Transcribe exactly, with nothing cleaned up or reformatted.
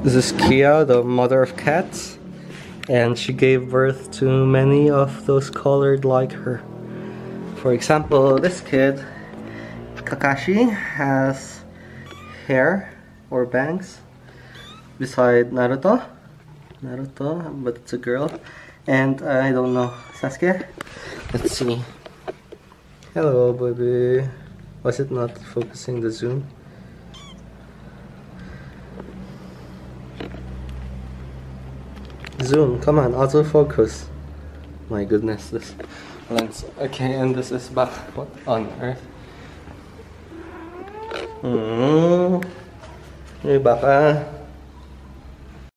This is Kia, the mother of cats, and she gave birth to many of those colored like her. For example, this kid, Kakashi, has hair or bangs beside Naruto. Naruto, but it's a girl. And uh, I don't know, Sasuke. Let's see. Hello, baby. Was it not focusing the zoom? Zoom, come on, autofocus. My goodness, this lens. Okay, and this is back. What on earth? Hmm. Hey, baka.